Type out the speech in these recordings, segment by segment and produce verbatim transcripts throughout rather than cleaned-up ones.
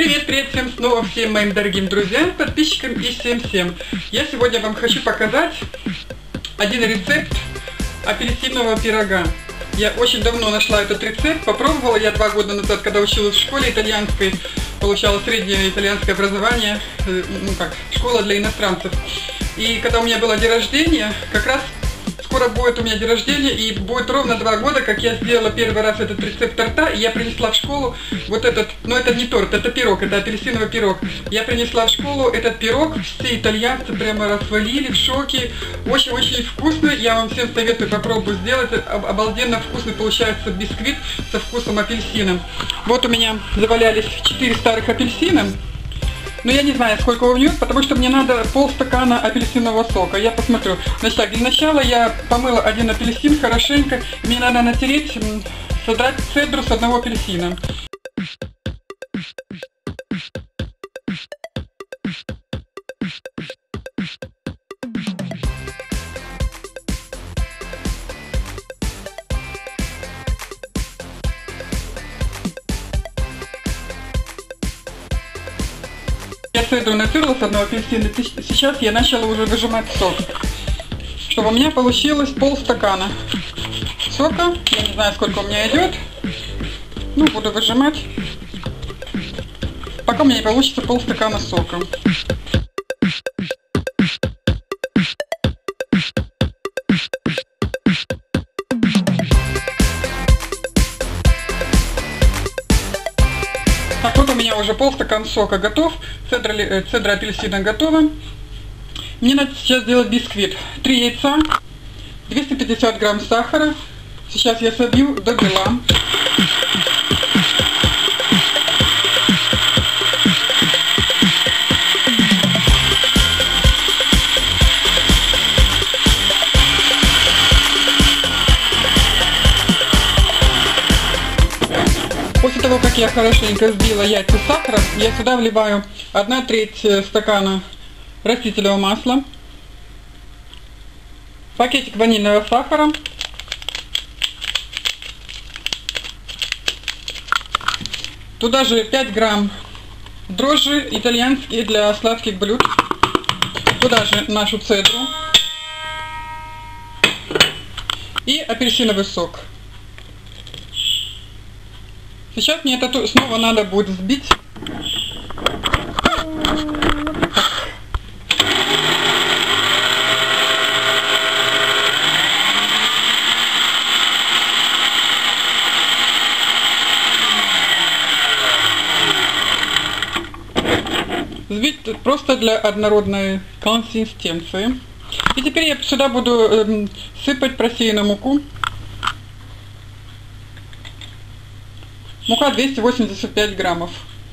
Привет, привет всем снова, всем моим дорогим друзьям, подписчикам и всем-всем. Я сегодня вам хочу показать один рецепт апельсинового пирога. Я очень давно нашла этот рецепт, попробовала я два года назад, когда училась в школе итальянской, получала среднее итальянское образование, ну как, школа для иностранцев. И когда у меня было день рождения, как раз скоро будет у меня день рождения, и будет ровно два года, как я сделала первый раз этот рецепт торта, и я принесла в школу вот этот, но это не торт, это пирог, это апельсиновый пирог. Я принесла в школу этот пирог, все итальянцы прямо расхвалили, в шоке, очень-очень вкусный, я вам всем советую попробовать сделать, обалденно вкусный получается бисквит со вкусом апельсина. Вот у меня завалялись четыре старых апельсина. Но я не знаю, сколько у него, потому что мне надо полстакана апельсинового сока. Я посмотрю. Значит, для начала я помыла один апельсин хорошенько. Мне надо натереть, содрать цедру с одного апельсина. Я цедру натерла с одного апельсина, сейчас я начала уже выжимать сок, чтобы у меня получилось полстакана сока. Я не знаю, сколько у меня идет, ну буду выжимать, пока у меня не получится полстакана сока. Так, вот у меня уже полстакана сока готов, цедра, цедра апельсина готова. Мне надо сейчас сделать бисквит. три яйца, двести пятьдесят грамм сахара. Сейчас я собью до бела. После того, как я хорошенько взбила яйца с сахаром, я сюда вливаю одна треть стакана растительного масла, пакетик ванильного сахара, туда же пять грамм дрожжи итальянские для сладких блюд, туда же нашу цедру и апельсиновый сок. Сейчас мне это снова надо будет взбить. Взбить просто для однородной консистенции. И теперь я сюда буду э, сыпать просеянную муку. Мука двести восемьдесят пять граммов.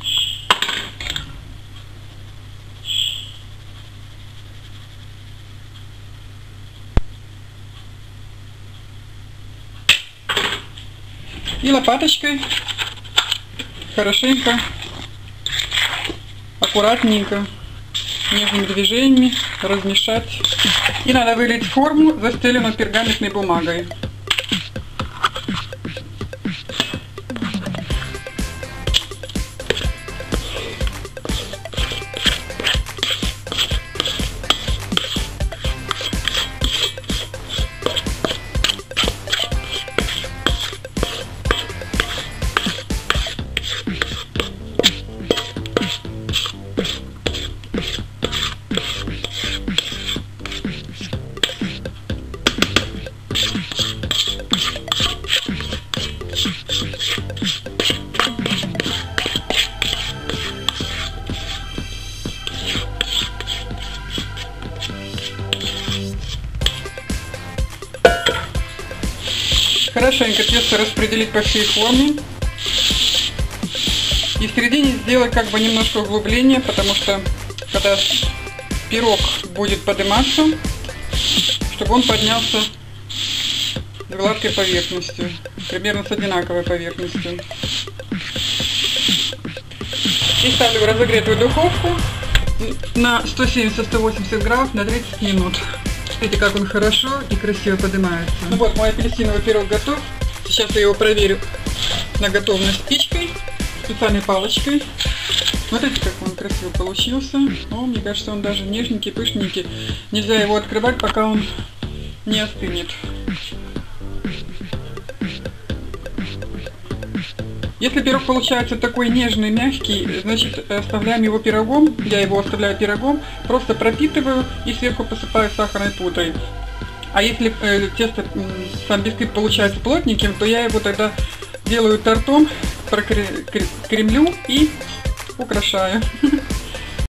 И лопаточкой хорошенько, аккуратненько, нежными движениями размешать. И надо вылить в форму, застеленную пергаментной бумагой. Хорошенько тесто распределить по всей форме. И в середине сделать как бы немножко углубление, потому что когда пирог будет подниматься, чтобы он поднялся с гладкой поверхностью, примерно с одинаковой поверхностью. И ставлю в разогретую духовку на сто семьдесят — сто восемьдесят градусов на тридцать минут. Смотрите, как он хорошо и красиво поднимается. Ну вот, мой апельсиновый пирог готов. Сейчас я его проверю на готовность спичкой, специальной палочкой. Смотрите, как он красиво получился. О, мне кажется, он даже нежненький, пышненький. Нельзя его открывать, пока он не остынет. Если пирог получается такой нежный, мягкий, значит оставляем его пирогом. Я его оставляю пирогом, просто пропитываю и сверху посыпаю сахарной пудрой. А если э, тесто, э, сам бисквит получается плотненьким, то я его тогда делаю тортом, прокремлю и украшаю.